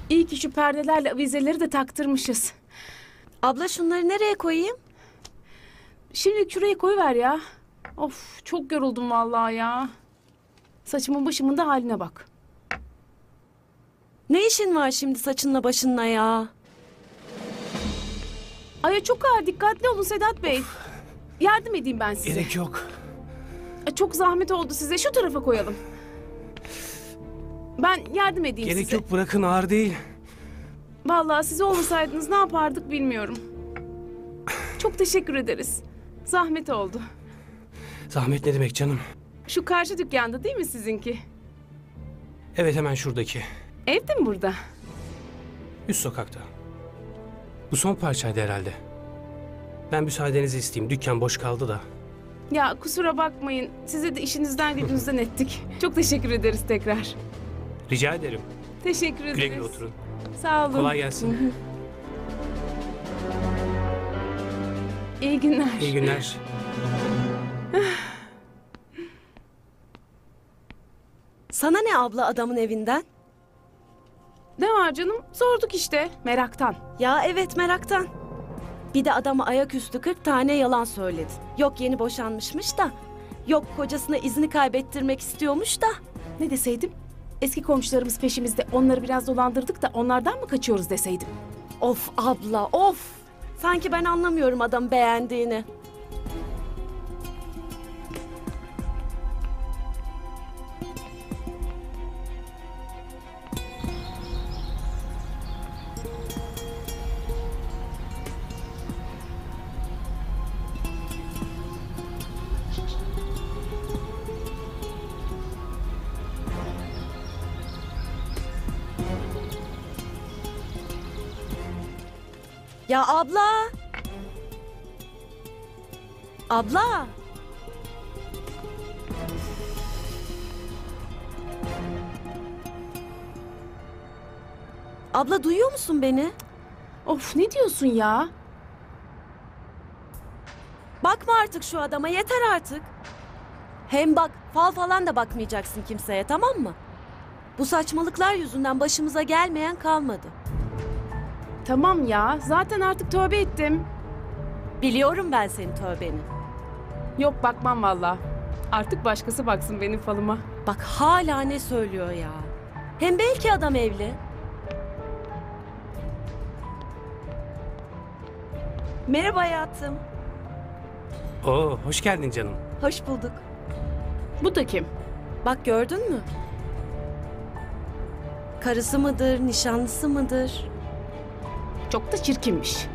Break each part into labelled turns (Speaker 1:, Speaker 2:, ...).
Speaker 1: İyi ki şu perdelerle avizeleri de taktırmışız.
Speaker 2: Abla şunları nereye koyayım?
Speaker 1: Şimdi şuraya koyuver ya. Of çok yoruldum vallahi ya. Saçımın başımın da haline bak.
Speaker 2: Ne işin var şimdi saçınla başınla ya?
Speaker 1: Ay çok ağır, dikkatli olun Sedat Bey. Yardım edeyim ben size.
Speaker 3: Gerek yok.
Speaker 1: Çok zahmet oldu size. Şu tarafa koyalım. Ben yardım edeyim
Speaker 3: Gerek
Speaker 1: size.
Speaker 3: yok, bırakın, ağır değil.
Speaker 1: Vallahi siz olmasaydınız ne yapardık bilmiyorum. Çok teşekkür ederiz. Zahmet oldu.
Speaker 3: Zahmet ne demek canım?
Speaker 1: Şu karşı dükkanda değil mi sizinki?
Speaker 3: Evet, hemen şuradaki.
Speaker 1: Ev de mi burada?
Speaker 3: Üst sokakta. Bu son parçaydı herhalde. Ben müsaadenizi isteyeyim. Dükkan boş kaldı da.
Speaker 1: Ya kusura bakmayın. Size de işinizden gücünüzden ettik. Çok teşekkür ederiz tekrar.
Speaker 3: Rica ederim.
Speaker 1: Teşekkür ederiz.
Speaker 3: Güle güle oturun.
Speaker 1: Sağ olun.
Speaker 3: Kolay gelsin.
Speaker 1: İyi günler.
Speaker 3: İyi günler.
Speaker 2: Sana ne abla adamın evinden?
Speaker 1: Ne var canım? Sorduk işte. Meraktan.
Speaker 2: Ya evet meraktan. Bir de adama ayaküstü 40 tane yalan söyledi. Yok yeni boşanmışmış da. Yok kocasına izni kaybettirmek istiyormuş da.
Speaker 1: Ne deseydim? Eski komşularımız peşimizde. Onları biraz dolandırdık da onlardan mı kaçıyoruz deseydim?
Speaker 2: Of abla of. Sanki ben anlamıyorum adam beğendiğini. Ya abla. Abla. Abla duyuyor musun beni?
Speaker 1: Of ne diyorsun ya?
Speaker 2: Bakma artık şu adama yeter artık. Hem bak fal falan da bakmayacaksın kimseye tamam mı? Bu saçmalıklar yüzünden başımıza gelmeyen kalmadı.
Speaker 1: Tamam ya. Zaten artık tövbe ettim.
Speaker 2: Biliyorum ben senin tövbeni.
Speaker 1: Yok bakmam valla. Artık başkası baksın benim falıma.
Speaker 2: Bak hala ne söylüyor ya. Hem belki adam evli. Merhaba hayatım.
Speaker 3: Oo, hoş geldin canım.
Speaker 2: Hoş bulduk.
Speaker 1: Bu da kim?
Speaker 2: Bak gördün mü? Karısı mıdır, nişanlısı mıdır?
Speaker 1: Çok da çirkinmiş.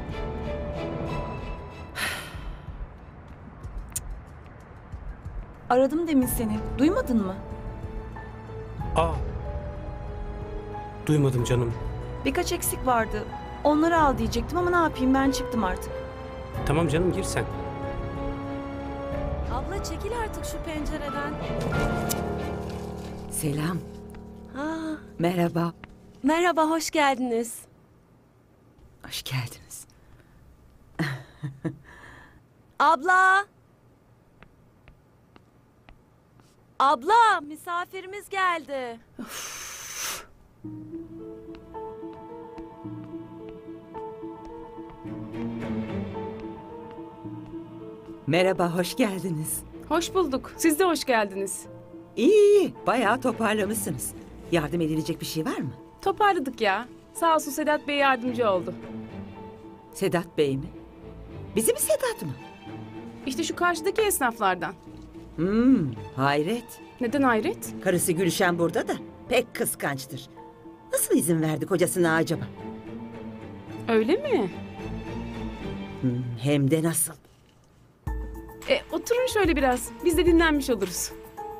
Speaker 4: Aradım demin seni. Duymadın mı?
Speaker 3: Aa. Duymadım canım.
Speaker 4: Birkaç eksik vardı. Onları al diyecektim ama ne yapayım ben çıktım artık.
Speaker 3: Tamam canım, gir sen.
Speaker 2: Abla çekil artık şu pencereden.
Speaker 5: Selam,
Speaker 2: Ha,
Speaker 5: merhaba,
Speaker 2: merhaba, hoş geldiniz.
Speaker 5: hoş geldiniz.
Speaker 2: Abla! Abla, misafirimiz geldi.
Speaker 5: Merhaba, hoş geldiniz.
Speaker 1: Hoş bulduk. Siz de hoş geldiniz.
Speaker 5: İyi, bayağı toparlamışsınız. Yardım edilecek bir şey var mı?
Speaker 1: Toparladık ya. Sağ olsun Sedat Bey yardımcı oldu.
Speaker 5: Sedat Bey mi? Bizim Sedat mı?
Speaker 1: İşte şu karşıdaki esnaflardan.
Speaker 5: Hayret.
Speaker 1: Neden hayret?
Speaker 5: Karısı Gülşen burada da pek kıskançtır. Nasıl izin verdi kocasına acaba?
Speaker 1: Öyle mi?
Speaker 5: Hem de nasıl?
Speaker 1: Oturun şöyle biraz. Biz de dinlenmiş oluruz.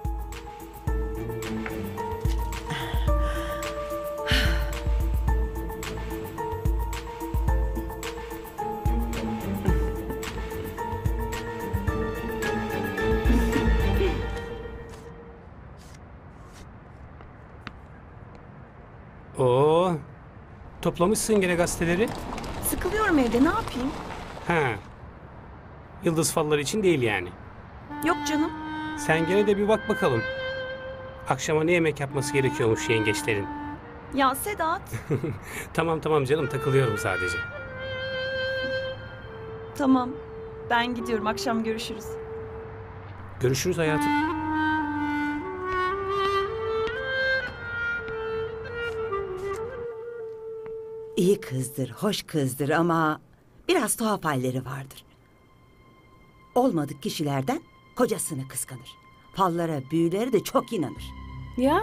Speaker 3: Oo. Toplamışsın gene gazeteleri.
Speaker 4: Sıkılıyorum evde ne yapayım?
Speaker 3: Ha. Yıldız falları için değil yani.
Speaker 4: Yok canım.
Speaker 3: Sen gene de bir bak bakalım. Akşama ne yemek yapması gerekiyormuş yengeçlerin.
Speaker 4: Ya Sedat.
Speaker 3: Tamam tamam canım, takılıyorum sadece.
Speaker 4: Tamam. Ben gidiyorum. Akşam görüşürüz.
Speaker 3: Görüşürüz hayatım.
Speaker 5: İyi kızdır, hoş kızdır ama biraz tuhaf halleri vardır. Olmadık kişilerden kocasını kıskanır. Fallara, büyülere de çok inanır.
Speaker 1: Ya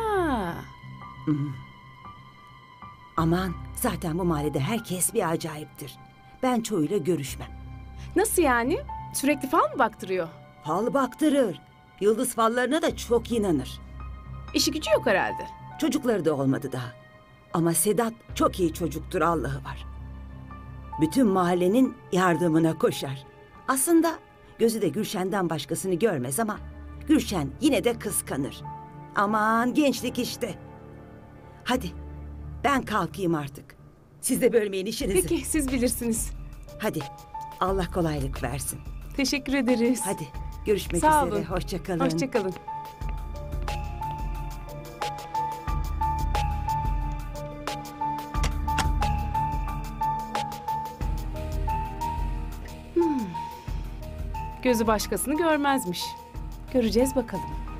Speaker 5: Aman zaten bu mahallede herkes bir acayiptir. Ben çoğuyla görüşmem.
Speaker 1: nasıl yani? Sürekli fal mı baktırıyor?
Speaker 5: Fal baktırır. Yıldız fallarına da çok inanır.
Speaker 1: İşi gücü yok herhalde.
Speaker 5: Çocukları da olmadı daha. Ama Sedat çok iyi çocuktur, Allah'ı var. Bütün mahallenin yardımına koşar. Aslında gözü de Gülşen'den başkasını görmez ama Gülşen yine de kıskanır. Aman gençlik işte. Hadi ben kalkayım artık. Siz de bölmeyin işinizi.
Speaker 1: Peki siz bilirsiniz.
Speaker 5: Hadi Allah kolaylık versin.
Speaker 1: Teşekkür ederiz.
Speaker 5: Hadi görüşmek
Speaker 1: Sağ
Speaker 5: üzere.
Speaker 1: olun.
Speaker 5: Hoşça kalın.
Speaker 1: Hoşçakalın. Gözü başkasını görmezmiş. Göreceğiz bakalım.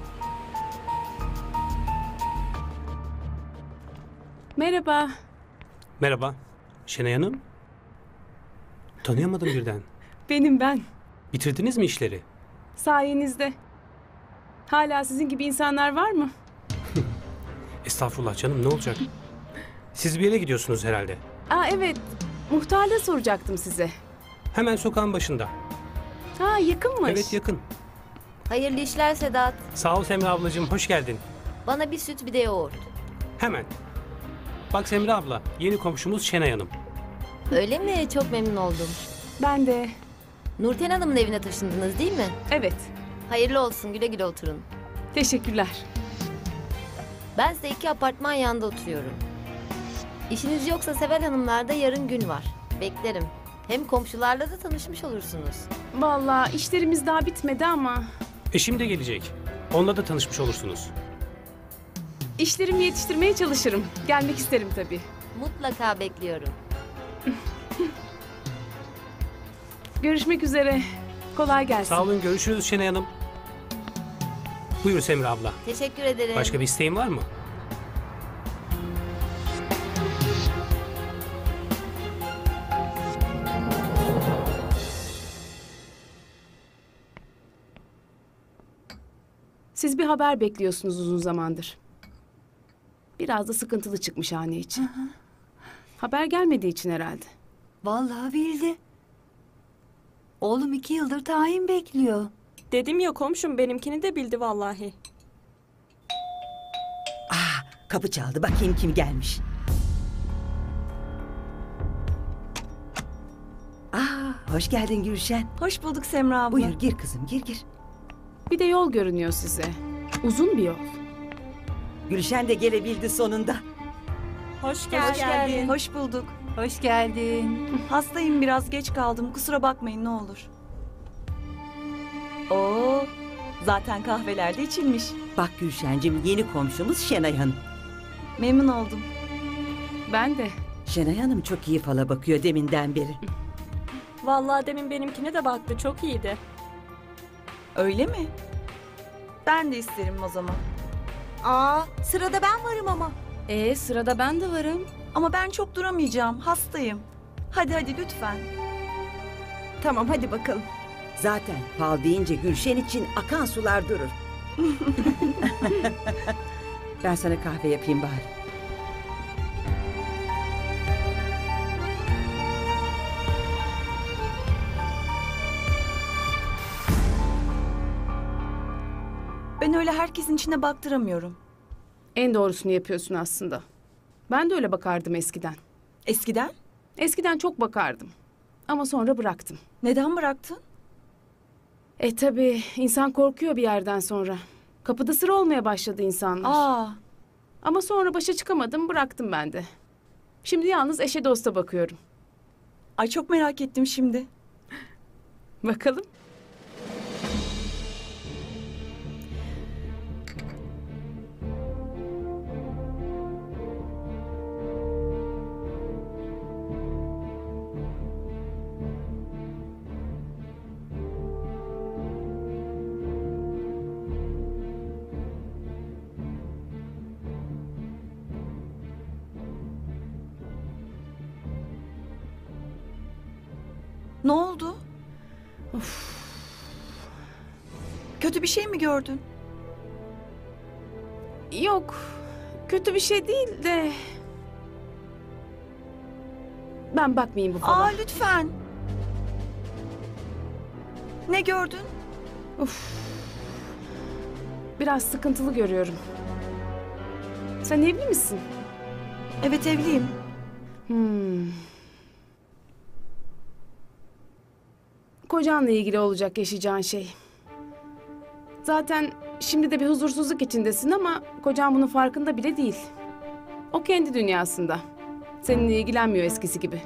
Speaker 1: Merhaba.
Speaker 3: Merhaba. Şenay Hanım. Tanıyamadım birden.
Speaker 1: Benim ben.
Speaker 3: Bitirdiniz mi işleri?
Speaker 1: Sayenizde. Hala sizin gibi insanlar var mı?
Speaker 3: Estağfurullah canım, ne olacak? Siz bir yere gidiyorsunuz herhalde.
Speaker 1: Aa evet. Muhtarla soracaktım size.
Speaker 3: Hemen sokağın başında.
Speaker 1: Ha yakınmış.
Speaker 3: Evet, yakın.
Speaker 6: Hayırlı işler Sedat.
Speaker 3: Sağ ol Semra ablacığım, hoş geldin.
Speaker 6: Bana bir süt bir de yoğurt.
Speaker 3: Hemen. Bak Semra abla, yeni komşumuz Şenay Hanım.
Speaker 6: Öyle mi? Çok memnun oldum.
Speaker 1: Ben de.
Speaker 6: Nurten Hanım'ın evine taşındınız değil mi?
Speaker 1: Evet.
Speaker 6: Hayırlı olsun, güle güle oturun.
Speaker 1: Teşekkürler.
Speaker 6: Ben size 2 apartman yanında oturuyorum. İşiniz yoksa Seval Hanımlarda yarın gün var. Beklerim. Hem komşularla da tanışmış olursunuz.
Speaker 1: Vallahi işlerimiz daha bitmedi ama
Speaker 3: Eşim de gelecek. Onunla da tanışmış olursunuz.
Speaker 1: işlerimi yetiştirmeye çalışırım. Gelmek isterim tabii.
Speaker 6: Mutlaka bekliyorum.
Speaker 1: Görüşmek üzere. Kolay gelsin.
Speaker 3: Sağ olun, görüşürüz Şenay Hanım. Buyur Semra abla.
Speaker 6: Teşekkür ederim.
Speaker 3: Başka bir isteğin var mı?
Speaker 1: Siz bir haber bekliyorsunuz uzun zamandır. Biraz da sıkıntılı çıkmış hane için. Haber gelmediği için herhalde.
Speaker 7: Vallahi bildi. Oğlum 2 yıldır tayin bekliyor.
Speaker 8: Dedim ya komşum benimkini de bildi vallahi.
Speaker 5: Kapı çaldı. Bakayım kim gelmiş. Hoş geldin Gülşen.
Speaker 4: Hoş bulduk Semra abla.
Speaker 5: Buyur gir kızım, gir.
Speaker 1: Bir de yol görünüyor size. Uzun bir yol.
Speaker 5: Gülşen de gelebildi sonunda.
Speaker 8: Hoş geldin.
Speaker 4: Hoş bulduk.
Speaker 7: Hoş geldin.
Speaker 4: Hastayım, biraz geç kaldım. Kusura bakmayın ne olur. Oo, zaten kahvelerde içilmiş.
Speaker 5: Bak Gülşencim, yeni komşumuz Şenay Hanım.
Speaker 4: Memnun oldum.
Speaker 1: Ben de.
Speaker 5: Şenay Hanım çok iyi fala bakıyor deminden beri.
Speaker 8: Vallahi demin benimkine de baktı, çok iyiydi.
Speaker 4: Öyle mi? Ben de isterim o zaman.
Speaker 7: Aa, sırada ben varım ama.
Speaker 2: Sırada ben de varım.
Speaker 4: Ama ben çok duramayacağım. Hastayım. Hadi lütfen.
Speaker 7: Tamam hadi bakalım.
Speaker 5: Zaten fal deyince Gülşen için akan sular durur. Ben sana kahve yapayım bari.
Speaker 4: Ben öyle herkesin içine baktıramıyorum.
Speaker 1: En doğrusunu yapıyorsun aslında. Ben de öyle bakardım eskiden.
Speaker 4: Eskiden?
Speaker 1: Eskiden çok bakardım. Ama sonra bıraktım.
Speaker 4: Neden bıraktın?
Speaker 1: Tabii insan korkuyor bir yerden sonra. Kapıda sıra olmaya başladı insanlar.
Speaker 4: Aa,
Speaker 1: Ama sonra başa çıkamadım, bıraktım ben de. Şimdi yalnız eşe dosta bakıyorum.
Speaker 4: ay çok merak ettim şimdi.
Speaker 1: Bakalım.
Speaker 4: Ne oldu? Kötü bir şey mi gördün?
Speaker 1: Yok, kötü bir şey değil de... Ben bakmayayım bu falan.
Speaker 4: Aa lütfen. Ne gördün?
Speaker 1: Biraz sıkıntılı görüyorum. Sen evli misin?
Speaker 4: Evet evliyim.
Speaker 1: Kocanla ilgili olacak yaşayacağın şey. Zaten şimdi de bir huzursuzluk içindesin ama kocan bunun farkında bile değil. O kendi dünyasında. Seninle ilgilenmiyor eskisi gibi.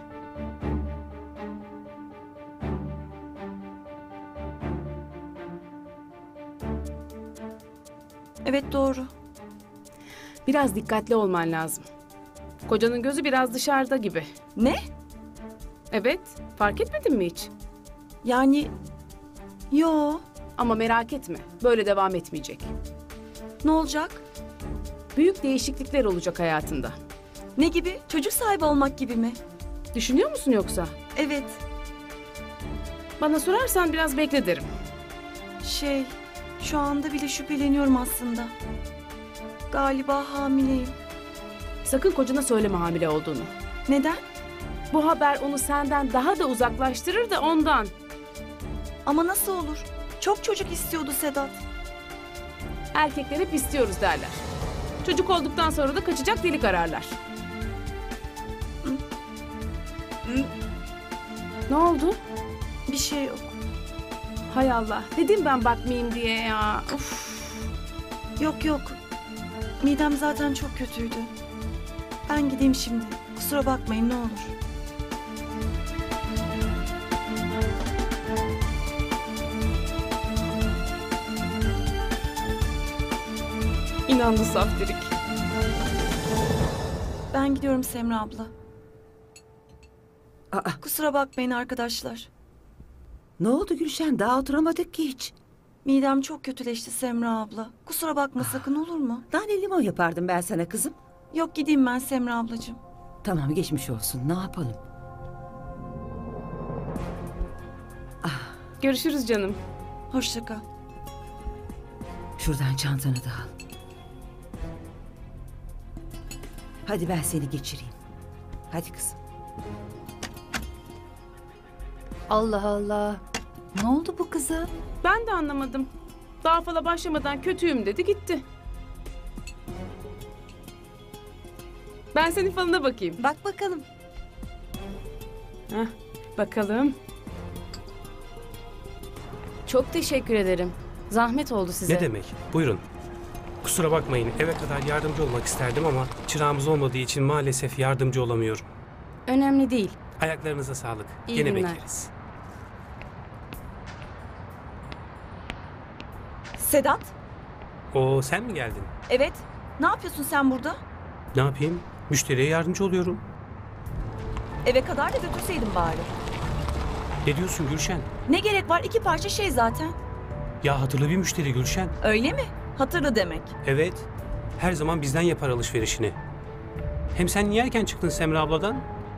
Speaker 4: Evet doğru.
Speaker 1: Biraz dikkatli olman lazım. Kocanın gözü biraz dışarıda gibi.
Speaker 4: Ne?
Speaker 1: Evet, fark etmedin mi hiç?
Speaker 4: Yani... Yo.
Speaker 1: Ama merak etme, böyle devam etmeyecek.
Speaker 4: Ne olacak?
Speaker 1: Büyük değişiklikler olacak hayatında.
Speaker 4: Ne gibi? Çocuk sahibi olmak gibi mi?
Speaker 1: Düşünüyor musun yoksa?
Speaker 4: Evet.
Speaker 1: Bana sorarsan biraz bekle derim.
Speaker 4: Şu anda bile şüpheleniyorum aslında. Galiba hamileyim.
Speaker 1: Sakın kocana söyleme hamile olduğunu.
Speaker 4: Neden?
Speaker 1: Bu haber onu senden daha da uzaklaştırır da ondan.
Speaker 4: Ama nasıl olur? Çok çocuk istiyordu Sedat.
Speaker 1: Erkekler hep istiyoruz derler. Çocuk olduktan sonra da kaçacak delik ararlar. Ne oldu?
Speaker 4: Bir şey yok.
Speaker 1: Hay Allah. Dedim ben bakmayayım diye ya. Of.
Speaker 4: Yok yok. Midem zaten çok kötüydü. Ben gideyim şimdi. Kusura bakmayın ne olur.
Speaker 1: İnandı saftirik.
Speaker 4: Ben gidiyorum Semra abla.
Speaker 5: Aa,
Speaker 4: Kusura bakmayın arkadaşlar.
Speaker 5: ne oldu Gülşen? Daha oturamadık ki hiç.
Speaker 4: Midem çok kötüleşti Semra abla. Kusura bakma sakın olur mu?
Speaker 5: Nane limon yapardım ben sana kızım.
Speaker 4: Yok gideyim ben Semra ablacığım.
Speaker 5: Tamam geçmiş olsun. Ne yapalım?
Speaker 1: Görüşürüz canım.
Speaker 4: Hoşça kal.
Speaker 5: Şuradan çantanı da al. Hadi ben seni geçireyim. Hadi kızım.
Speaker 7: Allah Allah. Ne oldu bu kıza?
Speaker 1: Ben de anlamadım. Daha fala başlamadan kötüyüm dedi gitti. Ben senin falına bakayım.
Speaker 4: Bak bakalım.
Speaker 1: Heh, bakalım. Çok teşekkür ederim. Zahmet oldu size.
Speaker 3: Ne demek? Buyurun. Kusura bakmayın, eve kadar yardımcı olmak isterdim ama çırağımız olmadığı için maalesef yardımcı olamıyorum.
Speaker 1: Önemli değil.
Speaker 3: Ayaklarınıza sağlık.
Speaker 1: İyi
Speaker 3: Gene
Speaker 1: günler.
Speaker 3: bekleriz.
Speaker 4: Sedat?
Speaker 3: Oo, sen mi geldin?
Speaker 4: Evet. Ne yapıyorsun sen burada?
Speaker 3: Ne yapayım? Müşteriye yardımcı oluyorum.
Speaker 4: Eve kadar da götürseydin bari.
Speaker 3: Ne diyorsun Gülşen?
Speaker 4: Ne gerek var? 2 parça şey zaten.
Speaker 3: Ya hatırlı bir müşteri Gülşen.
Speaker 4: Öyle mi? Hatırlı demek.
Speaker 3: Evet. Her zaman bizden yapar alışverişini. Hem sen niye erken çıktın Semra abladan?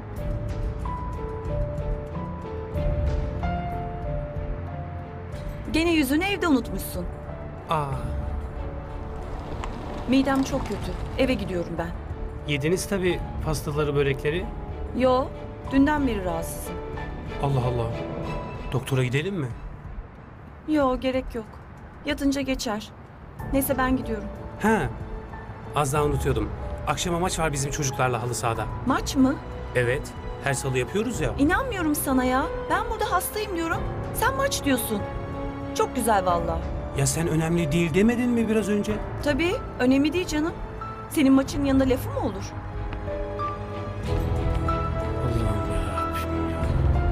Speaker 4: Gene yüzünü evde unutmuşsun.
Speaker 3: Aa,
Speaker 4: Midem çok kötü. Eve gidiyorum ben.
Speaker 3: yediniz tabii pastaları, börekleri.
Speaker 4: Yo, dünden beri rahatsızım.
Speaker 3: Allah Allah. Doktora gidelim mi?
Speaker 4: Yo, gerek yok. Yatınca geçer. Neyse ben gidiyorum.
Speaker 3: He. Az daha unutuyordum. Akşama maç var bizim çocuklarla halı sahada.
Speaker 4: Maç mı?
Speaker 3: Evet. Her salı yapıyoruz ya.
Speaker 4: İnanmıyorum sana ya. Ben burada hastayım diyorum. Sen maç diyorsun. Çok güzel valla.
Speaker 3: Ya sen önemli değil demedin mi biraz önce?
Speaker 4: Tabii, önemli değil canım. Senin maçın yanında lafı mı olur?
Speaker 3: Allah'ım yarabbim ya.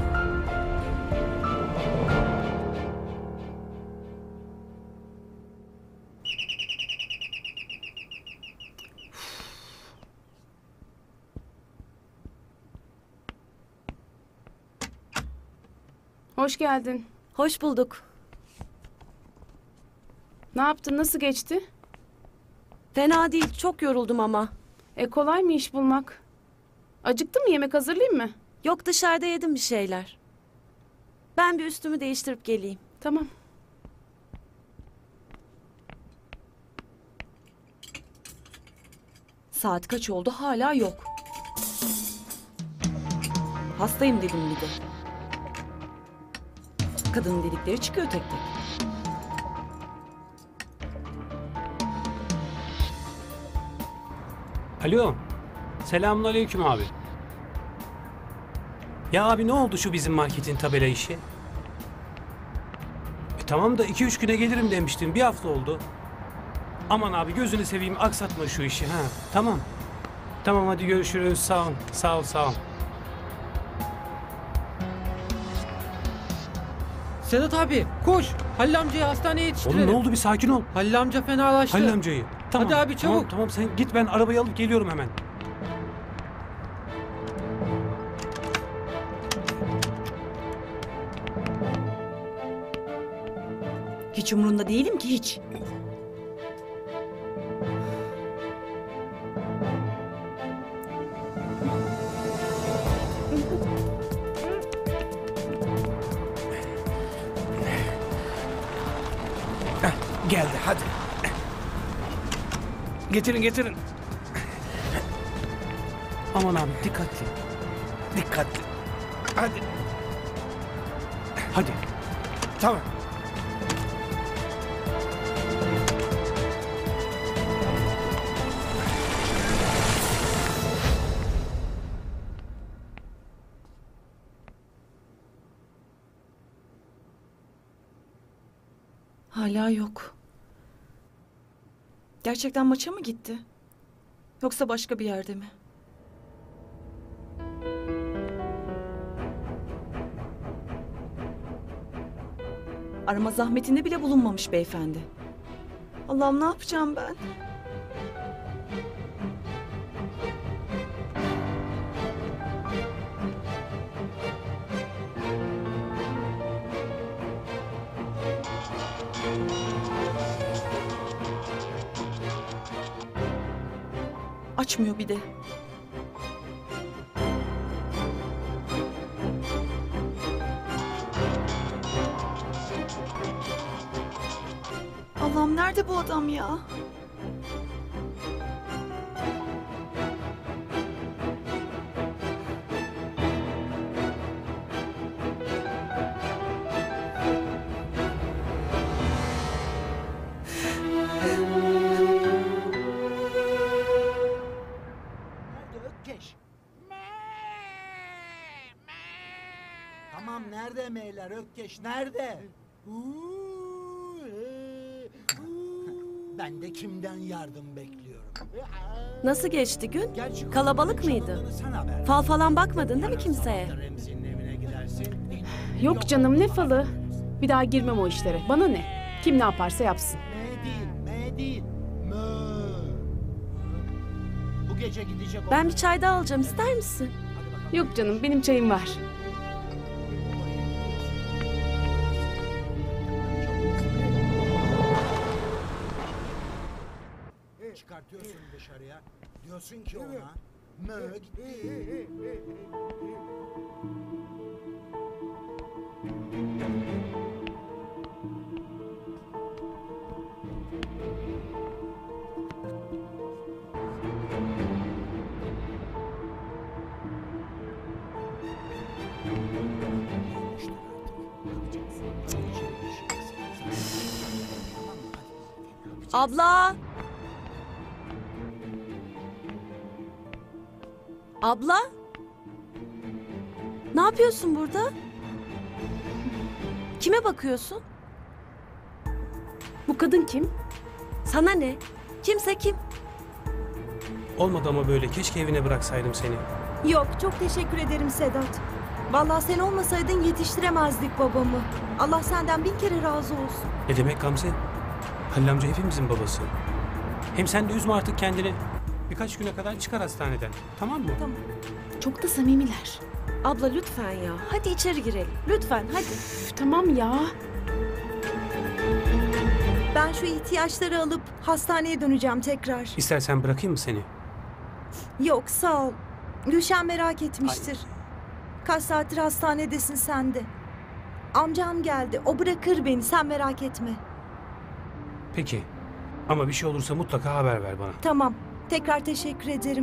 Speaker 1: Hoş geldin.
Speaker 2: Hoş bulduk.
Speaker 1: Ne yaptın? Nasıl geçti?
Speaker 2: Fena değil, çok yoruldum ama.
Speaker 1: Kolay mı iş bulmak? Acıktın mı? Yemek hazırlayayım mı?
Speaker 2: Yok dışarıda yedim bir şeyler. Ben bir üstümü değiştirip geleyim.
Speaker 1: Tamam.
Speaker 4: Saat kaç oldu hala yok. Hastayım dedim bir de. Kadının dedikleri çıkıyor tek tek.
Speaker 3: Alo. Selamünaleyküm abi. Ya abi ne oldu şu bizim marketin tabela işi? Tamam da 2-3 güne gelirim demiştin. Bir hafta oldu. Aman abi gözünü seveyim aksatma şu işi. Ha, tamam. Tamam hadi görüşürüz. Sağ ol. Sağ ol. Sağ ol.
Speaker 9: Sedat abi koş. Halil amcayı hastaneye yetiştirelim.
Speaker 3: Oğlum ne oldu bir sakin ol.
Speaker 9: Halil amca fenalaştı.
Speaker 3: Halil amcayı. Tamam.
Speaker 9: Hadi abi, çabuk.
Speaker 3: Tamam, tamam sen git ben arabayı alıp geliyorum hemen.
Speaker 4: Hiç umurunda değilim ki hiç.
Speaker 3: Geldi hadi. Getirin getirin. Aman abi dikkatli. Dikkatli. Hadi. Hadi. Tamam.
Speaker 4: Hala yok. Gerçekten maça mı gitti? Yoksa başka bir yerde mi? Arama zahmetinde bile bulunmamış beyefendi. Allah'ım ne yapacağım ben? Açmıyor bir de. Allah'ım nerede bu adam ya?
Speaker 10: Ökkeş. Tamam nerede meyler Ökkeş nerede? Ben de kimden yardım bekliyorum?
Speaker 2: Nasıl geçti gün?
Speaker 10: Gerçi
Speaker 2: Kalabalık mıydı?
Speaker 10: çalındığını sen haber ver.
Speaker 2: Fal falan bakmadın değil mi kimseye?
Speaker 10: Remzi'nin evine gidersin.
Speaker 1: Yok canım ne falı. Bir daha girmem o işlere. Bana ne? Kim ne yaparsa yapsın.
Speaker 10: Me değil. Mö. Bu gece gidecek
Speaker 2: Ben bir çay daha alacağım, ister misin?
Speaker 1: Yok canım benim çayım var.
Speaker 10: Çıkartıyorsun dışarıya. Diyorsun ki ona. Mö gitti.
Speaker 2: Abla! Abla? Ne yapıyorsun burada? Kime bakıyorsun?
Speaker 1: Bu kadın kim?
Speaker 2: Sana ne? Kimse kim?
Speaker 3: Olmadı ama böyle. Keşke evine bıraksaydım seni.
Speaker 11: Yok, çok teşekkür ederim Sedat. Vallahi sen olmasaydın yetiştiremezdik babamı. Allah senden bin kere razı olsun.
Speaker 3: Ne demek Gamze? Halil amca hepimizin babası. Hem sen de üzme artık kendini. Birkaç güne kadar çıkar hastaneden. Tamam mı?
Speaker 2: Tamam.
Speaker 1: Çok da samimiler.
Speaker 2: Abla lütfen ya. Hadi içeri girelim. Lütfen hadi.
Speaker 1: Üf, tamam ya.
Speaker 11: Ben şu ihtiyaçları alıp hastaneye döneceğim tekrar.
Speaker 3: İstersen bırakayım mı seni?
Speaker 11: Yok, sağ ol. Gülşen merak etmiştir. Kaç saattir hastanedesin sen de. Amcam geldi. O bırakır beni. Sen merak etme.
Speaker 3: Peki. Ama bir şey olursa mutlaka haber ver bana.
Speaker 11: Tamam. Tekrar teşekkür ederim.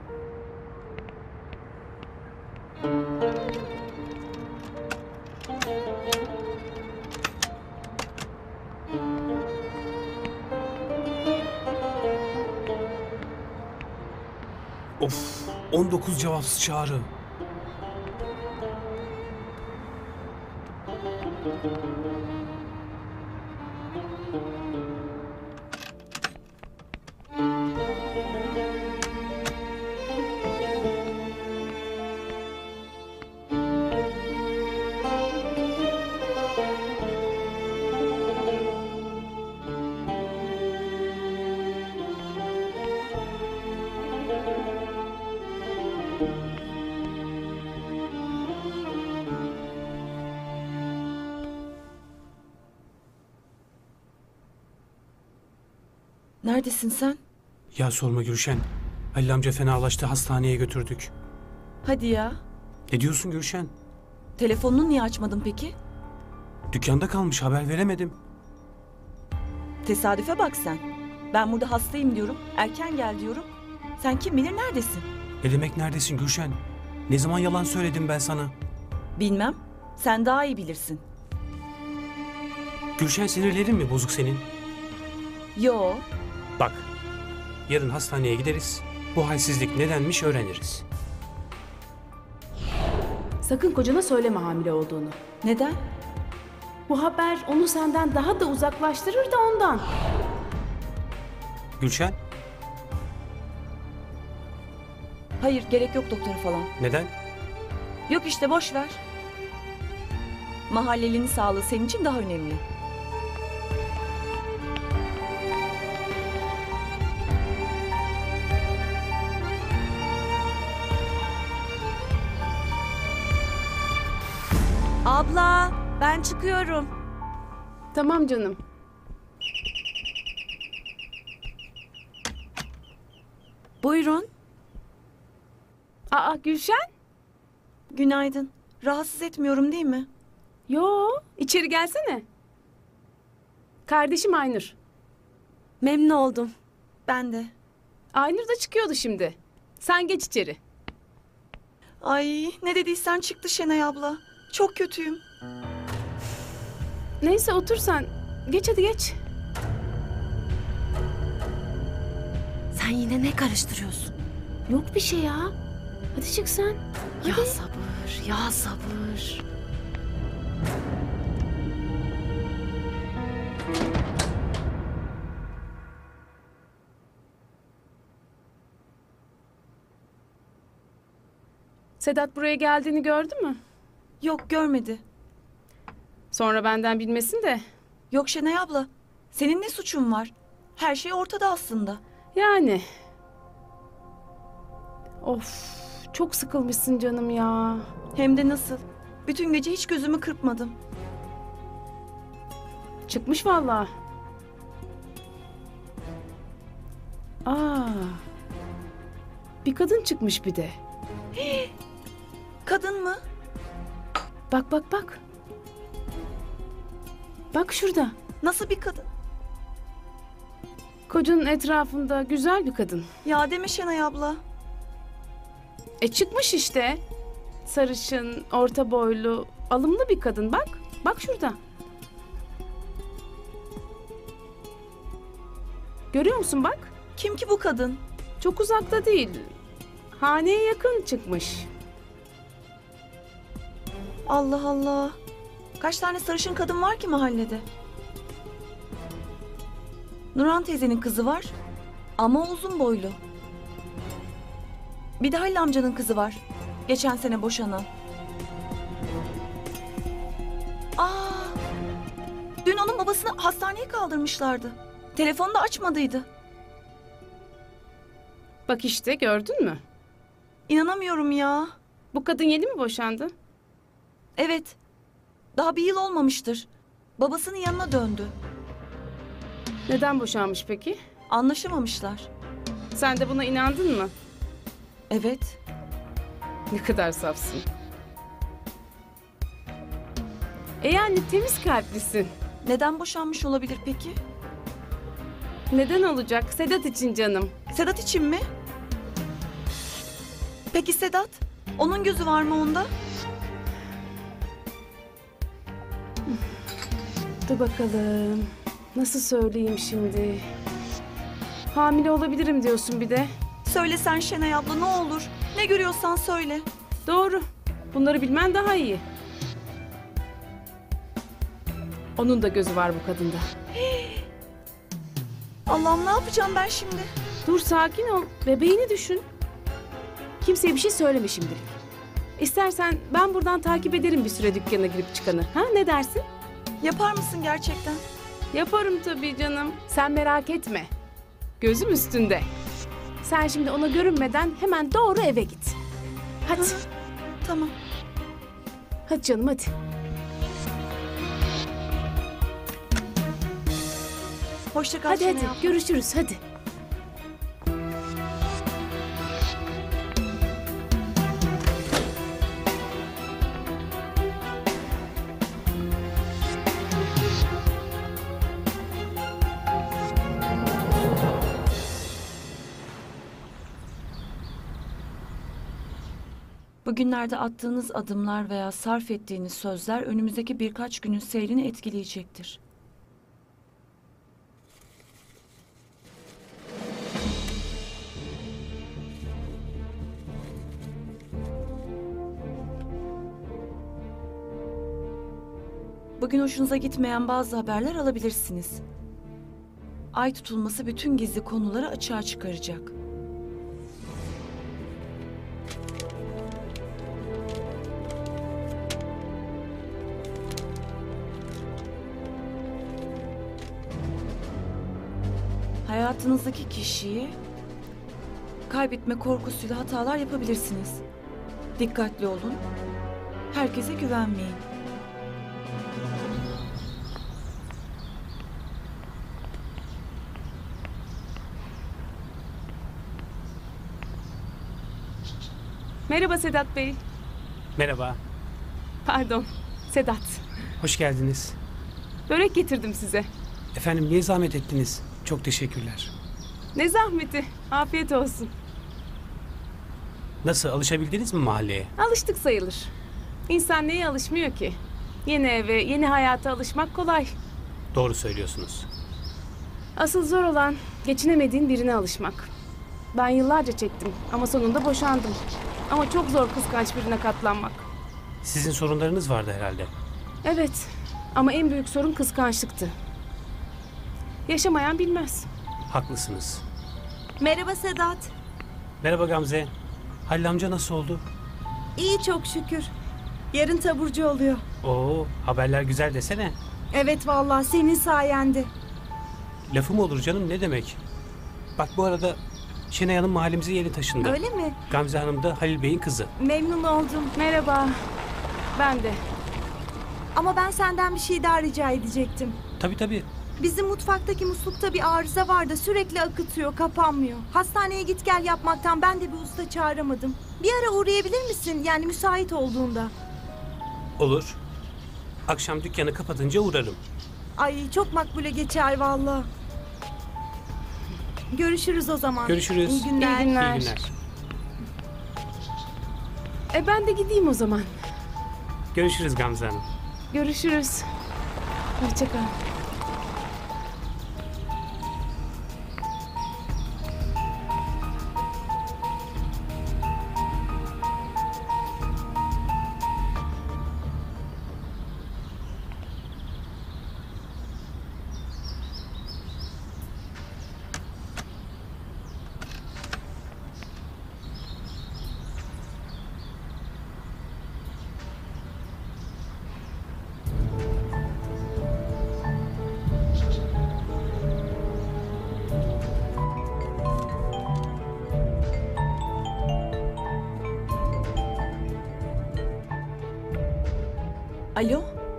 Speaker 3: Of, 19 cevapsız çağrı.
Speaker 4: Neredesin sen?
Speaker 3: Ya sorma Gülşen. Halil amca fenalaştı, hastaneye götürdük.
Speaker 4: Hadi ya.
Speaker 3: Ne diyorsun Gülşen?
Speaker 4: Telefonunu niye açmadın peki?
Speaker 3: Dükkanda kalmış, haber veremedim.
Speaker 4: Tesadüfe bak sen. Ben burada hastayım diyorum. Erken gel diyorum. Sen kim bilir neredesin?
Speaker 3: Ne demek neredesin Gülşen? Ne zaman yalan söyledim ben sana?
Speaker 4: Bilmem. Sen daha iyi bilirsin.
Speaker 3: Gülşen, sinirlerin mi bozuk senin?
Speaker 4: Yo.
Speaker 3: Bak, yarın hastaneye gideriz. Bu halsizlik nedenmiş öğreniriz.
Speaker 1: Sakın kocana söyleme hamile olduğunu.
Speaker 4: Neden?
Speaker 1: Bu haber onu senden daha da uzaklaştırır da ondan.
Speaker 3: Gülşen,
Speaker 4: Hayır, gerek yok doktora falan.
Speaker 3: neden?
Speaker 4: Yok işte, boş ver. Mahallelinin sağlığı senin için daha önemli.
Speaker 2: Abla, ben çıkıyorum.
Speaker 1: Tamam canım.
Speaker 2: Buyurun.
Speaker 1: Aa Gülşen?
Speaker 4: Günaydın. Rahatsız etmiyorum değil mi?
Speaker 1: Yo, içeri gelsene. Kardeşim Aynur.
Speaker 2: Memnun oldum.
Speaker 4: Ben de.
Speaker 1: Aynur da çıkıyordu şimdi. Sen geç içeri.
Speaker 4: Ay, ne dediysen çıktı Şenay abla. Çok kötüyüm.
Speaker 1: Neyse otur sen. Geç hadi geç.
Speaker 2: Sen yine ne karıştırıyorsun?
Speaker 1: Yok bir şey ya. Hadi çık sen.
Speaker 2: Ya sabır, ya sabır.
Speaker 1: Sedat buraya geldiğini gördü mü?
Speaker 4: Yok, görmedi.
Speaker 1: Sonra benden bilmesin de.
Speaker 4: Yok Şenay abla. Senin ne suçun var? Her şey ortada aslında.
Speaker 1: Yani. Of, çok sıkılmışsın canım ya.
Speaker 4: Hem de nasıl? Bütün gece hiç gözümü kırpmadım.
Speaker 1: Çıkmış vallahi. Aa. Bir kadın çıkmış bir de.
Speaker 4: Kadın mı?
Speaker 1: Bak bak bak. Bak şurada.
Speaker 4: Nasıl bir kadın?
Speaker 1: Kocanın etrafında güzel bir kadın.
Speaker 4: Ya deme Şenay abla.
Speaker 1: Çıkmış işte. Sarışın, orta boylu, alımlı bir kadın bak. Bak şurada. Görüyor musun bak?
Speaker 4: Kim ki bu kadın?
Speaker 1: Çok uzakta değil. Haneye yakın çıkmış.
Speaker 4: Allah Allah. Kaç tane sarışın kadın var ki mahallede? Nurhan teyzenin kızı var. Ama uzun boylu. Bir de Halil amcanın kızı var. Geçen sene boşanan. Aa! Dün onun babasını hastaneye kaldırmışlardı. Telefonu da açmadıydı.
Speaker 1: Bak işte gördün mü?
Speaker 4: İnanamıyorum ya.
Speaker 1: Bu kadın yeni mi boşandı?
Speaker 4: Evet. Daha bir yıl olmamıştır. Babasının yanına döndü.
Speaker 1: Neden boşanmış peki?
Speaker 4: Anlaşamamışlar.
Speaker 1: Sen de buna inandın mı?
Speaker 4: Evet.
Speaker 1: Ne kadar safsın. Yani temiz kalplisin.
Speaker 4: Neden boşanmış olabilir peki?
Speaker 1: Neden olacak? Sedat için canım.
Speaker 4: Sedat için mi? Peki Sedat? Onun gözü var mı onda?
Speaker 1: Dur bakalım. Nasıl söyleyeyim şimdi? Hamile olabilirim diyorsun bir de.
Speaker 4: Söylesen Şenay abla ne olur. Ne görüyorsan söyle.
Speaker 1: Doğru. Bunları bilmen daha iyi. Onun da gözü var bu kadında.
Speaker 4: Allah'ım ne yapacağım ben şimdi?
Speaker 1: Dur sakin ol. Bebeğini düşün. Kimseye bir şey söyleme şimdilik. İstersen ben buradan takip ederim bir süre dükkana girip çıkanı. Ha ne dersin?
Speaker 4: Yapar mısın gerçekten?
Speaker 1: Yaparım tabii canım. Sen merak etme. Gözüm üstünde. Sen şimdi ona görünmeden hemen doğru eve git. Hadi.
Speaker 4: Tamam.
Speaker 1: Hadi canım hadi.
Speaker 4: Hoşça kal
Speaker 1: Hadi
Speaker 4: Şenay
Speaker 1: hadi
Speaker 4: abla.
Speaker 1: görüşürüz hadi.
Speaker 4: Bugünlerde attığınız adımlar veya sarf ettiğiniz sözler önümüzdeki birkaç günün seyrini etkileyecektir. Bugün hoşunuza gitmeyen bazı haberler alabilirsiniz. Ay tutulması bütün gizli konuları açığa çıkaracak. Hayatınızdaki kişiyi kaybetme korkusuyla hatalar yapabilirsiniz. Dikkatli olun. Herkese güvenmeyin.
Speaker 1: Merhaba Sedat Bey.
Speaker 3: Merhaba.
Speaker 1: Pardon. Sedat.
Speaker 3: Hoş geldiniz.
Speaker 1: Börek getirdim size.
Speaker 3: Efendim niye zahmet ettiniz? Çok teşekkürler.
Speaker 1: Ne zahmeti. Afiyet olsun.
Speaker 3: Nasıl alışabildiniz mi mahalleye?
Speaker 1: Alıştık sayılır. İnsan neye alışmıyor ki? Yeni eve, yeni hayata alışmak kolay.
Speaker 3: Doğru söylüyorsunuz.
Speaker 1: Asıl zor olan geçinemediğin birine alışmak. Ben yıllarca çektim ama sonunda boşandım. Ama çok zor kıskanç birine katlanmak.
Speaker 3: Sizin sorunlarınız vardı herhalde.
Speaker 1: Evet ama en büyük sorun kıskançlıktı. Yaşamayan bilmez.
Speaker 3: Haklısınız.
Speaker 11: Merhaba Sedat.
Speaker 3: Merhaba Gamze. Halil amca nasıl oldu?
Speaker 11: İyi çok şükür. Yarın taburcu oluyor.
Speaker 3: Oo, haberler güzel desene.
Speaker 11: Evet vallahi senin sayende.
Speaker 3: Lafı mı olur canım, ne demek? Bak bu arada Şenay Hanım mahallemize yeni taşındı.
Speaker 11: Öyle mi?
Speaker 3: Gamze Hanım da Halil Bey'in kızı.
Speaker 11: Memnun oldum.
Speaker 1: Merhaba. Ben de.
Speaker 11: Ama ben senden bir şey daha rica edecektim.
Speaker 3: Tabii tabii.
Speaker 11: Bizim mutfaktaki muslukta bir arıza var da sürekli akıtıyor, kapanmıyor. Hastaneye git gel yapmaktan ben de bir usta çağıramadım. Bir ara uğrayabilir misin? Yani müsait olduğunda.
Speaker 3: Olur. Akşam dükkanı kapatınca uğrarım.
Speaker 11: Ay çok makbule geçer vallahi. Görüşürüz o zaman.
Speaker 3: Görüşürüz.
Speaker 11: İyi günler.
Speaker 1: İyi günler.
Speaker 3: İyi günler.
Speaker 1: Ben de gideyim o zaman.
Speaker 3: Görüşürüz Gamze Hanım.
Speaker 1: Görüşürüz. Hoşça kal.
Speaker 4: Alo?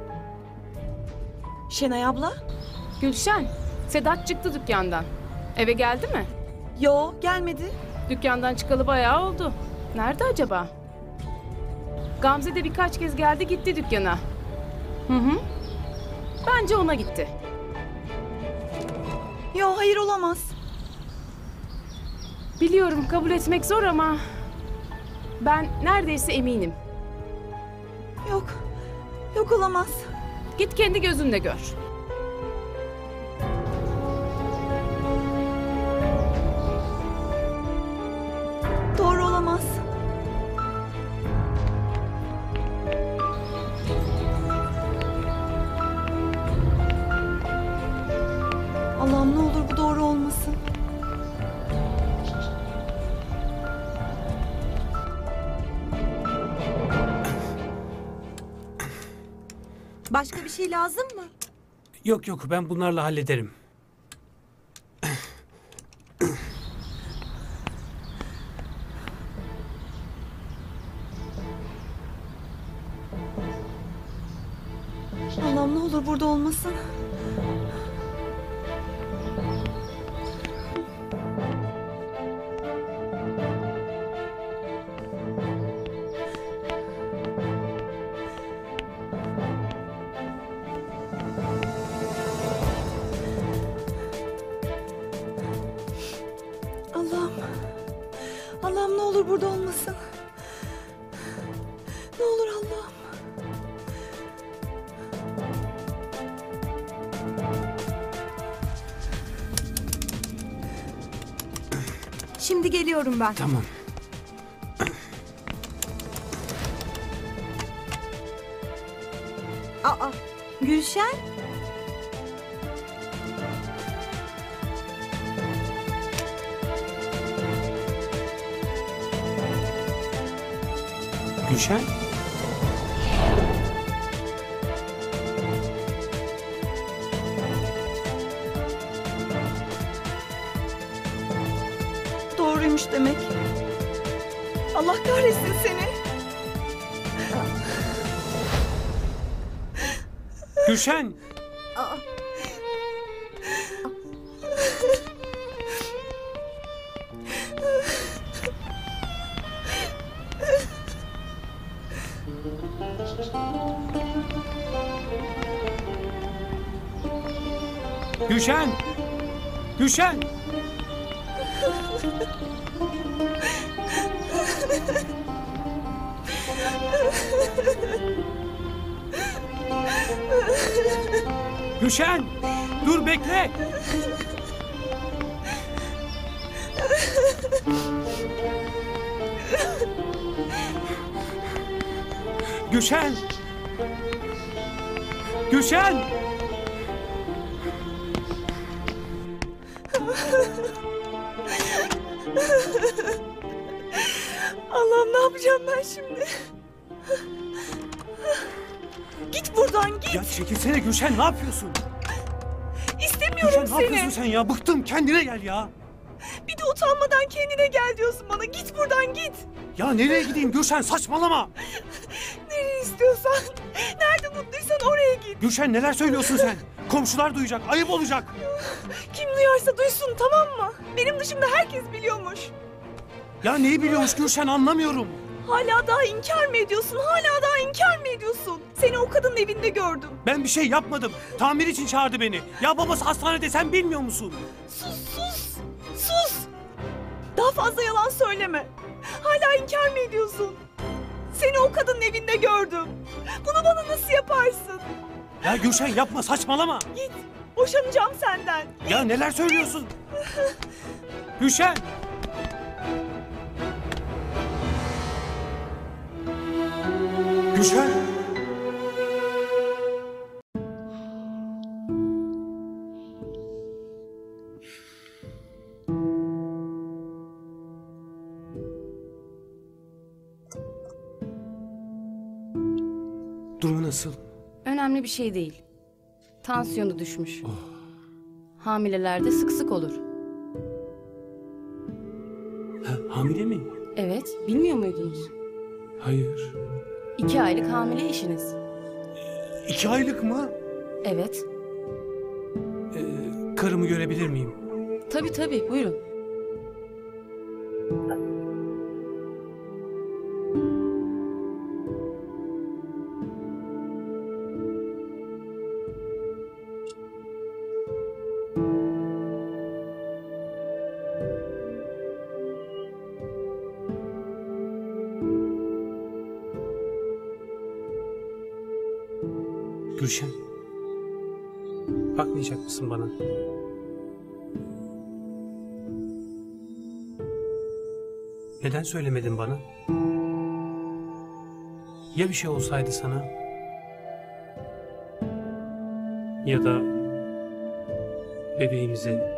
Speaker 4: Şenay abla?
Speaker 1: Gülşen, Sedat çıktı dükkandan. Eve geldi mi?
Speaker 4: Yo, gelmedi.
Speaker 1: Dükkandan çıkalı bayağı oldu. Nerede acaba? Gamze de birkaç kez geldi gitti dükkana. Hı hı. Bence ona gitti.
Speaker 4: Yo, hayır olamaz.
Speaker 1: Biliyorum kabul etmek zor ama ben neredeyse eminim.
Speaker 4: Yok. Yok olamaz.
Speaker 1: Git kendi gözünle gör.
Speaker 4: Doğru olamaz. Allah'ım ne olur bu doğru olmasın.
Speaker 11: Başka bir şey lazım mı?
Speaker 3: Yok yok, ben bunlarla hallederim.
Speaker 4: Allah'ım ne olur burada olmasın. Allah'ım. Allah'ım ne olur burada olmasın. Ne olur Allah'ım.
Speaker 11: Şimdi geliyorum ben.
Speaker 3: Tamam.
Speaker 11: Aa, Gülşen?
Speaker 3: Gülşen?
Speaker 4: Doğruymuş demek. Allah kahretsin seni.
Speaker 3: Gülşen! Gülşen! Gülşen! Gülşen! Dur bekle! Gülşen! Gülşen!
Speaker 4: Allah'ım ne yapacağım ben şimdi? Git buradan git.
Speaker 3: Ya çekilsene Gülşen, ne yapıyorsun?
Speaker 4: İstemiyorum
Speaker 3: Gülşen ne yapıyorsun
Speaker 4: seni.
Speaker 3: sen ya? Bıktım, kendine gel ya.
Speaker 4: Bir de utanmadan kendine gel diyorsun bana. Git buradan git.
Speaker 3: Ya nereye gideyim Gülşen, saçmalama.
Speaker 4: Nereye istiyorsan. Nerede mutluysan oraya git.
Speaker 3: Gülşen neler söylüyorsun sen? Komşular duyacak, ayıp olacak.
Speaker 4: Kim duyarsa duysun, tamam mı? Benim dışımda herkes biliyormuş.
Speaker 3: Ya neyi biliyormuş Gülşen, anlamıyorum.
Speaker 4: Hala daha inkar mı ediyorsun? Hala daha inkar mı ediyorsun? Seni o kadının evinde gördüm.
Speaker 3: Ben bir şey yapmadım. Tamir için çağırdı beni. Ya babası hastanede, sen bilmiyor musun?
Speaker 4: Sus sus. Sus. Daha fazla yalan söyleme. Hala inkar mı ediyorsun? Seni o kadının evinde gördüm. Bunu bana nasıl yaparsın?
Speaker 3: Ya Gülşen yapma, saçmalama.
Speaker 4: Git. Boşanacağım senden.
Speaker 3: Ya neler söylüyorsun? Gülşen! Gülşen! Durumu nasıl?
Speaker 1: Önemli bir şey değil. Tansiyonu düşmüş. Hamilelerde sık sık olur.
Speaker 3: Ha, hamile mi?
Speaker 1: Evet, bilmiyor muydunuz?
Speaker 3: Hayır.
Speaker 1: 2 aylık hamile eşiniz.
Speaker 3: 2 aylık mı?
Speaker 1: Evet.
Speaker 3: Karımı görebilir miyim?
Speaker 1: Tabii tabii, buyurun.
Speaker 3: Gülşen. Bakmayacak mısın bana? Neden söylemedin bana? Ya bir şey olsaydı sana? Ya da bebeğimize?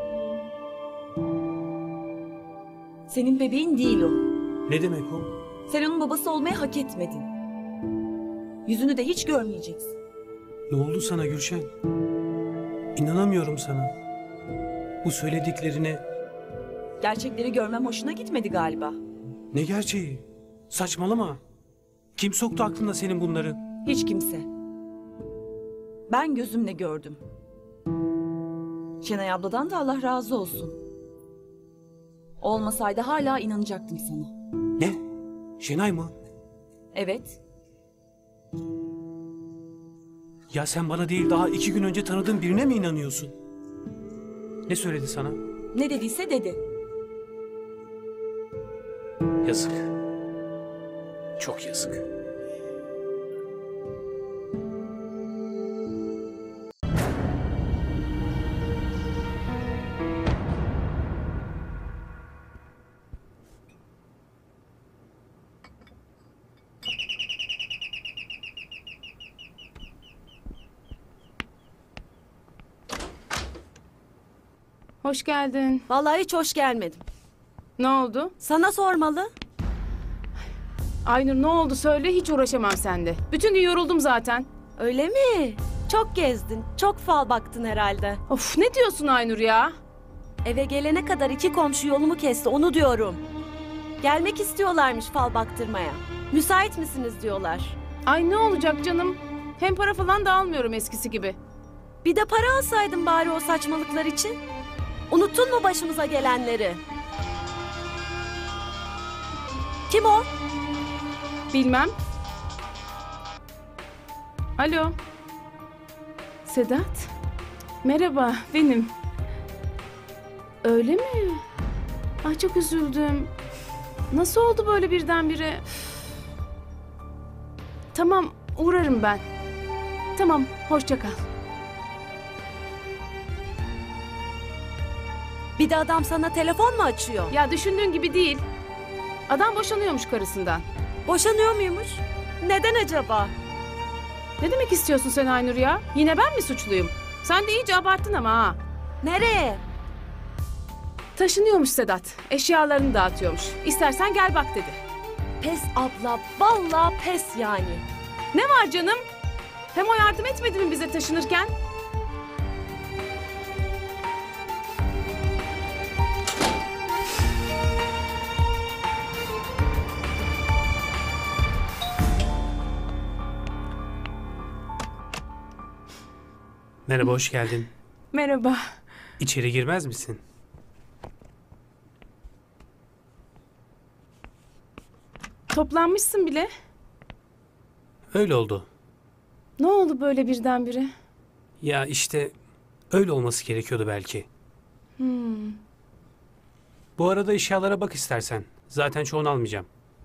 Speaker 4: Senin bebeğin değil o.
Speaker 3: Ne demek o?
Speaker 4: Sen onun babası olmayı hak etmedin. Yüzünü de hiç görmeyeceksin.
Speaker 3: Ne oldu sana Gülşen? İnanamıyorum sana. Bu söylediklerine
Speaker 4: Gerçekleri görmem hoşuna gitmedi galiba.
Speaker 3: ne gerçeği? Saçmalama. Kim soktu aklına senin bunları?
Speaker 4: Hiç kimse. Ben gözümle gördüm. Şenay abladan da Allah razı olsun. Olmasaydı hala inanacaktım sana.
Speaker 3: Ne? Şenay mı?
Speaker 4: Evet.
Speaker 3: Ya sen bana değil daha 2 gün önce tanıdığın birine mi inanıyorsun? Ne söyledi sana?
Speaker 4: Ne dediyse dedi.
Speaker 3: Yazık. Çok yazık.
Speaker 1: Hoş geldin.
Speaker 2: Vallahi hiç hoş gelmedim.
Speaker 1: Ne oldu?
Speaker 2: Sana sormalı.
Speaker 1: Aynur ne oldu söyle, hiç uğraşamam sende. Bütün gün yoruldum zaten.
Speaker 2: Öyle mi? Çok gezdin, çok fal baktın herhalde.
Speaker 1: Of, ne diyorsun Aynur ya?
Speaker 2: Eve gelene kadar 2 komşu yolumu kesti, onu diyorum. Gelmek istiyorlarmış fal baktırmaya. Müsait misiniz diyorlar.
Speaker 1: Ay ne olacak canım? Hem para falan da almıyorum eskisi gibi.
Speaker 2: Bir de para alsaydın bari o saçmalıklar için. Unuttun mu başımıza gelenleri? Kim o?
Speaker 1: Bilmem. Alo. Sedat. Merhaba, benim. Öyle mi? Ay çok üzüldüm. Nasıl oldu böyle birdenbire? Tamam, uğrarım ben. Tamam, hoşça kal.
Speaker 2: Bir de adam sana telefon mu açıyor?
Speaker 1: Ya düşündüğün gibi değil. Adam boşanıyormuş karısından.
Speaker 2: Boşanıyor muymuş? Neden acaba?
Speaker 1: Ne demek istiyorsun sen Aynur ya? Yine ben mi suçluyum? Sen de iyice abarttın ama ha.
Speaker 2: Nereye?
Speaker 1: Taşınıyormuş Sedat. Eşyalarını dağıtıyormuş. İstersen gel bak dedi.
Speaker 2: Pes abla, vallahi pes yani.
Speaker 1: Ne var canım? Hem o yardım etmedi mi bize taşınırken?
Speaker 3: Merhaba, hoş geldin.
Speaker 1: Merhaba.
Speaker 3: İçeri girmez misin?
Speaker 1: Toplanmışsın bile.
Speaker 3: Öyle oldu.
Speaker 1: Ne oldu böyle birdenbire?
Speaker 3: Ya işte öyle olması gerekiyordu belki. Bu arada eşyalara bak istersen. Zaten çoğunu almayacağım.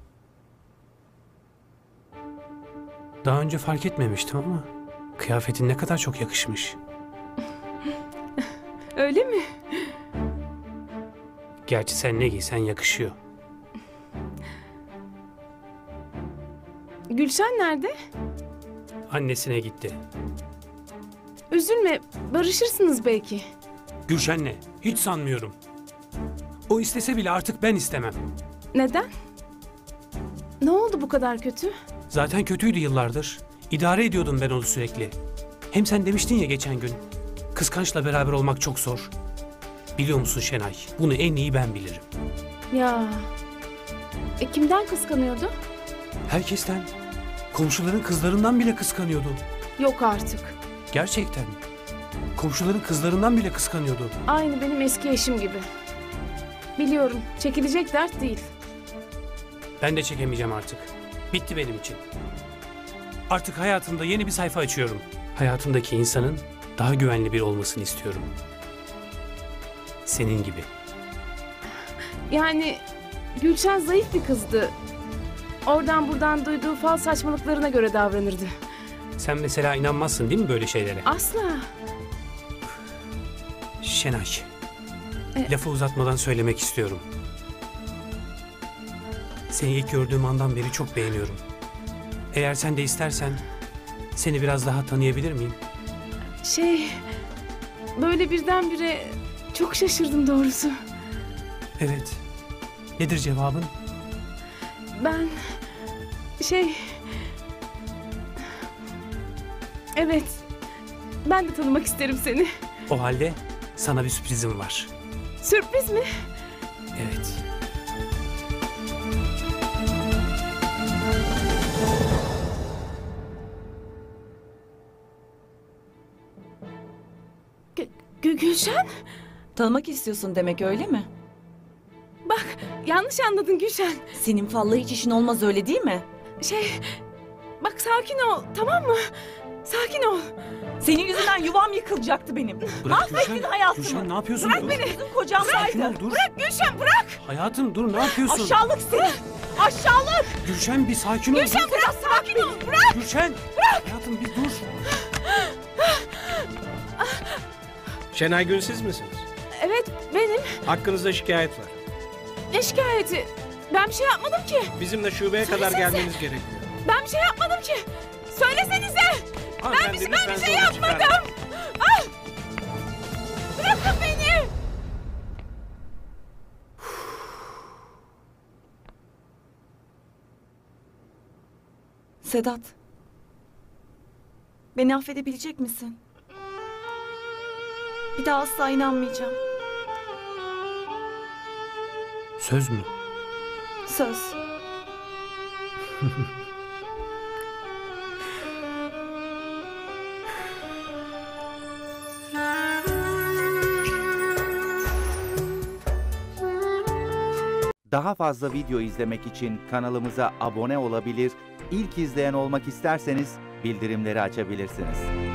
Speaker 3: Daha önce fark etmemiştim ama kıyafetin ne kadar çok yakışmış.
Speaker 1: Öyle mi?
Speaker 3: Gerçi sen ne giysen yakışıyor.
Speaker 1: Gülşen nerede?
Speaker 3: Annesine gitti.
Speaker 1: Üzülme, barışırsınız belki.
Speaker 3: Gülşen'le hiç sanmıyorum. O istese bile artık ben istemem.
Speaker 1: Neden? Ne oldu bu kadar kötü?
Speaker 3: Zaten kötüydü yıllardır. İdare ediyordum ben onu sürekli. Hem sen demiştin ya geçen gün. Kıskançla beraber olmak çok zor. Biliyor musun Şenay? Bunu en iyi ben bilirim.
Speaker 1: Ya. Kimden kıskanıyordu?
Speaker 3: Herkesten. Komşuların kızlarından bile kıskanıyordu.
Speaker 1: Yok artık.
Speaker 3: Gerçekten. Komşuların kızlarından bile kıskanıyordu.
Speaker 1: Aynı benim eski eşim gibi. Biliyorum, çekilecek dert değil.
Speaker 3: Ben de çekemeyeceğim artık. Bitti benim için. Artık hayatımda yeni bir sayfa açıyorum. Hayatımdaki insanın daha güvenli biri olmasını istiyorum. Senin gibi.
Speaker 1: Yani Gülşen zayıf bir kızdı. Oradan buradan duyduğu fal saçmalıklarına göre davranırdı.
Speaker 3: Sen mesela inanmazsın değil mi böyle şeylere?
Speaker 1: Asla.
Speaker 3: Şenay, lafı uzatmadan söylemek istiyorum. Seni ilk gördüğüm andan beri çok beğeniyorum. Eğer sen de istersen seni biraz daha tanıyabilir miyim?
Speaker 1: Böyle birdenbire çok şaşırdım doğrusu.
Speaker 3: Evet. Nedir cevabın?
Speaker 1: Ben evet, ben de tanımak isterim seni.
Speaker 3: O halde sana bir sürprizim var.
Speaker 1: Sürpriz mi?
Speaker 3: Evet.
Speaker 1: Gülşen?
Speaker 4: Tanımak istiyorsun demek öyle mi?
Speaker 1: Bak, yanlış anladın Gülşen.
Speaker 4: Senin falla hiç işin olmaz öyle değil mi?
Speaker 1: Bak sakin ol, tamam mı? Sakin ol.
Speaker 4: Senin yüzünden yuvam yıkılacaktı benim.
Speaker 3: Bırak Gülşen.
Speaker 4: hayatımı.
Speaker 3: Gülşen ne yapıyorsun?
Speaker 4: Bırak
Speaker 3: Dur.
Speaker 4: beni. Bizim kocamdaydı.
Speaker 3: Sakin ol, dur.
Speaker 1: Bırak Gülşen, bırak.
Speaker 3: Hayatım dur, ne yapıyorsun?
Speaker 4: Aşağılık seni. Aşağılık.
Speaker 3: Gülşen bir sakin ol.
Speaker 1: Gülşen bırak, sakin ol, bırak.
Speaker 3: Gülşen. Bırak. Hayatım bir dur.
Speaker 12: Şenay Gül siz misiniz?
Speaker 1: Evet, benim.
Speaker 12: Hakkınızda şikayet var.
Speaker 1: Ne şikayeti? Ben bir şey yapmadım ki.
Speaker 12: Bizimle şubeye kadar
Speaker 1: Söylesene.
Speaker 12: gelmeniz gerekiyor.
Speaker 1: Ben bir şey yapmadım ki. Söylesenize.
Speaker 12: Hanımefendi,
Speaker 1: ben bir
Speaker 12: lütfen
Speaker 1: şey
Speaker 12: zorluk
Speaker 1: yapmadım.
Speaker 12: çıkarmayın.
Speaker 1: Ah! Bırakın beni.
Speaker 4: Sedat. Beni affedebilecek misin? Bir daha asla inanmayacağım.
Speaker 3: Söz mü?
Speaker 4: Söz.
Speaker 13: Daha fazla video izlemek için kanalımıza abone olabilir, ilk izleyen olmak isterseniz bildirimleri açabilirsiniz.